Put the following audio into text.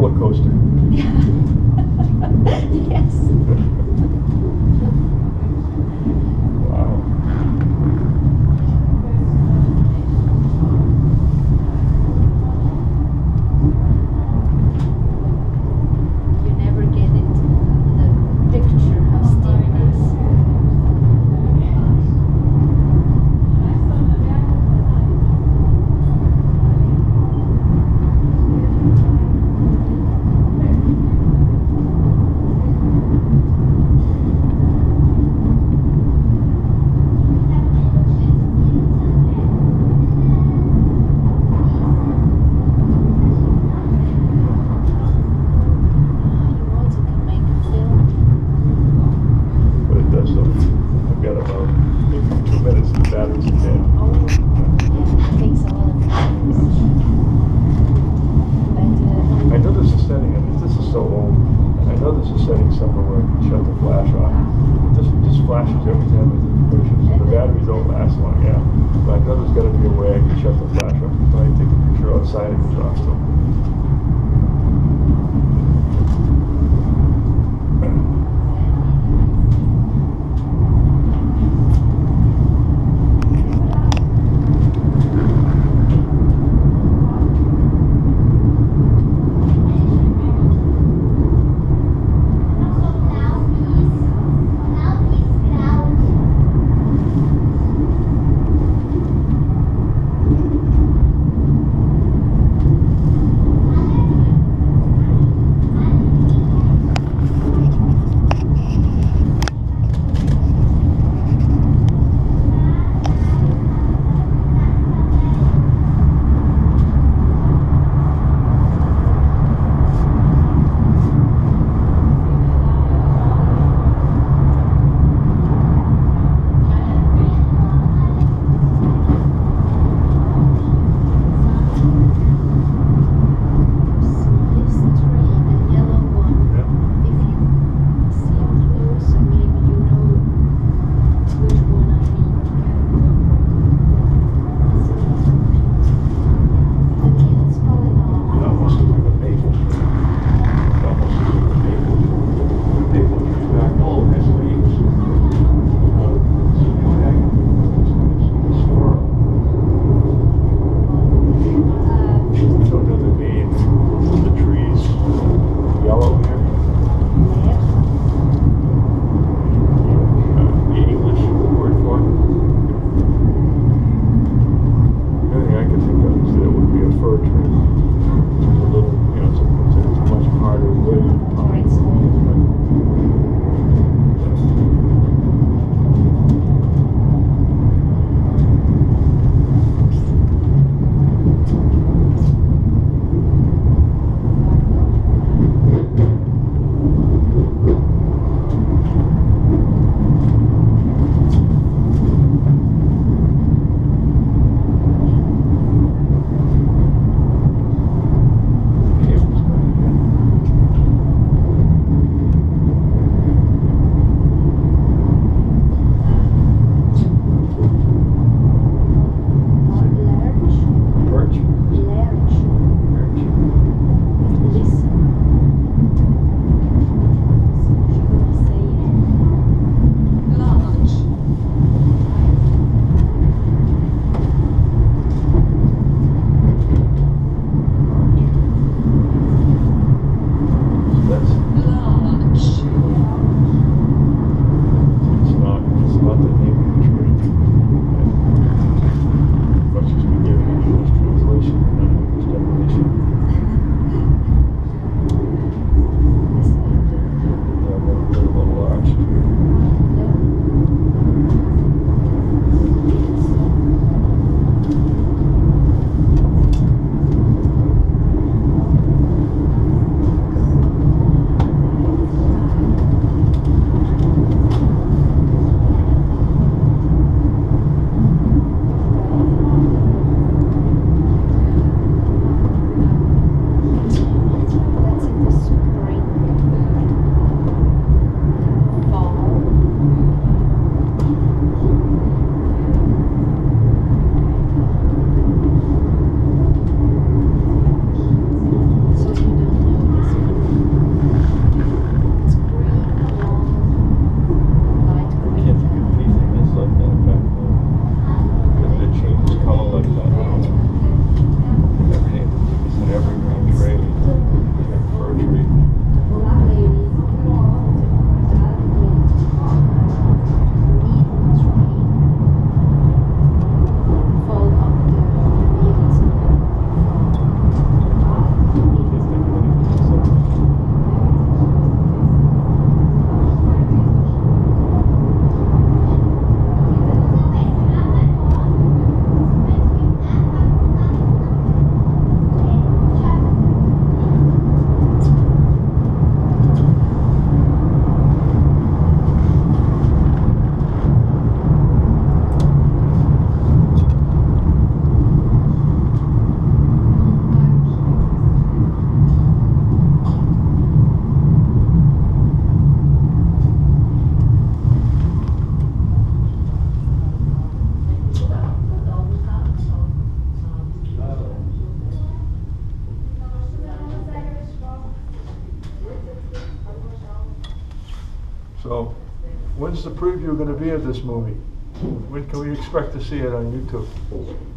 roller coaster. Yes. Wow. You never get it the picture how steep it is. You also can make a film. But it does though. I've got about maybe 2 minutes and the battery's dead. Oh, yeah, it takes a lot of time. But I know there's a setting, I mean, this is so old. I know there's a setting somewhere where I can shut the flash off. This flashes every time I do the picture, so the batteries don't last long, yeah. But I know there's got to be a way I can shut the flash off. When I take a picture outside, it goes off still. So, when's the preview gonna be of this movie? When can we expect to see it on YouTube?